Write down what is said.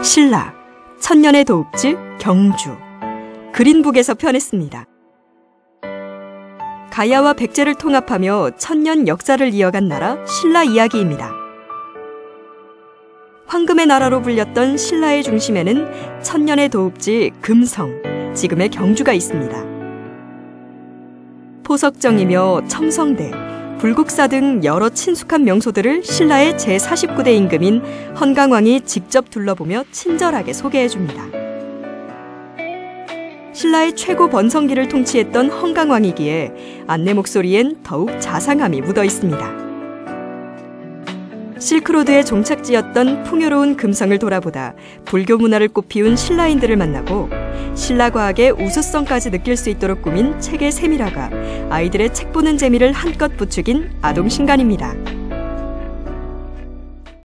신라, 천년의 도읍지 경주, 그린북에서 편했습니다. 가야와 백제를 통합하며 천년 역사를 이어간 나라 신라 이야기입니다. 황금의 나라로 불렸던 신라의 중심에는 천년의 도읍지 금성, 지금의 경주가 있습니다. 포석정이며 첨성대, 불국사 등 여러 친숙한 명소들을 신라의 제49대 임금인 헌강왕이 직접 둘러보며 친절하게 소개해줍니다. 신라의 최고 번성기를 통치했던 헌강왕이기에 안내 목소리엔 더욱 자상함이 묻어 있습니다. 실크로드의 종착지였던 풍요로운 금성을 돌아보다 불교 문화를 꽃피운 신라인들을 만나고 신라 과학의 우수성까지 느낄 수 있도록 꾸민 책의 세밀화가 아이들의 책 보는 재미를 한껏 부추긴 아동신간입니다.